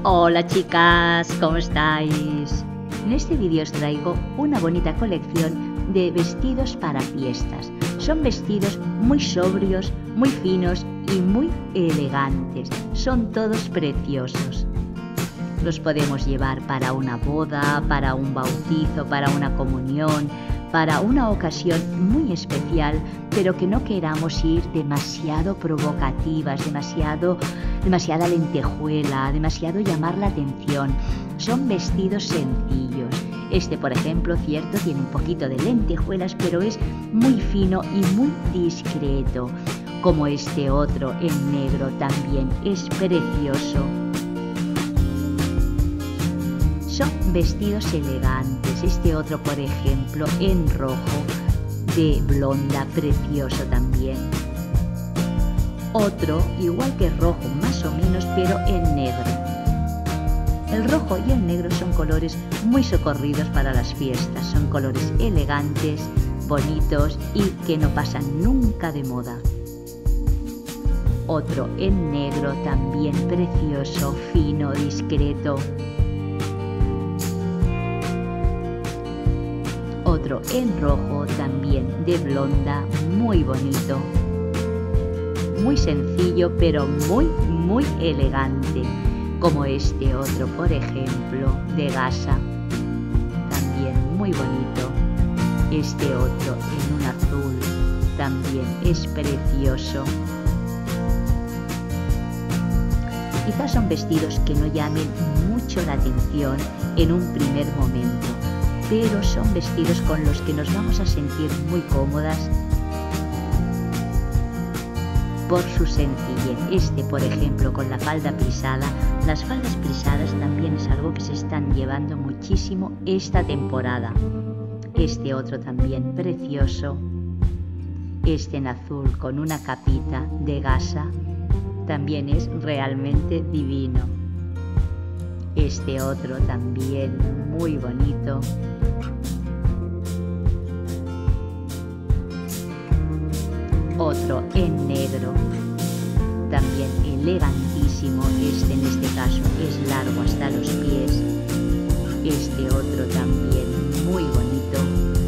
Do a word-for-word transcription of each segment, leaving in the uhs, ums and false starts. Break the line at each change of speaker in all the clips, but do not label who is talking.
Hola chicas, ¿cómo estáis? En este vídeo os traigo una bonita colección de vestidos para fiestas. Son vestidos muy sobrios, muy finos y muy elegantes. Son todos preciosos. Los podemos llevar para una boda, para un bautizo, para una comunión, para una ocasión muy especial, pero que no queramos ir demasiado provocativas, demasiado, demasiada lentejuela, demasiado llamar la atención. Son vestidos sencillos. Este, por ejemplo, cierto, tiene un poquito de lentejuelas, pero es muy fino y muy discreto. Como este otro en negro también es precioso. Son vestidos elegantes. Este otro, por ejemplo, en rojo, de blonda, precioso también. Otro, igual que rojo, más o menos, pero en negro. El rojo y el negro son colores muy socorridos para las fiestas. Son colores elegantes, bonitos y que no pasan nunca de moda. Otro en negro, también precioso, fino, discreto. Otro en rojo, también de blonda, muy bonito. Muy sencillo, pero muy, muy elegante. Como este otro, por ejemplo, de gasa. También muy bonito. Este otro en un azul, también es precioso. Quizás son vestidos que no llamen mucho la atención en un primer momento, pero son vestidos con los que nos vamos a sentir muy cómodas por su sencillez. Este, por ejemplo, con la falda plisada. Las faldas plisadas también es algo que se están llevando muchísimo esta temporada. Este otro también precioso. Este en azul con una capita de gasa también es realmente divino. Este otro también muy bonito. Otro en negro, también elegantísimo. Este en este caso es largo hasta los pies. Este otro también muy bonito.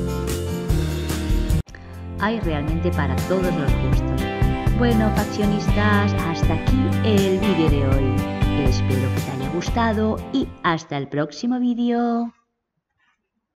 Hay realmente para todos los gustos. Bueno, faccionistas, hasta aquí el vídeo de hoy. Espero que te haya gustado y hasta el próximo vídeo.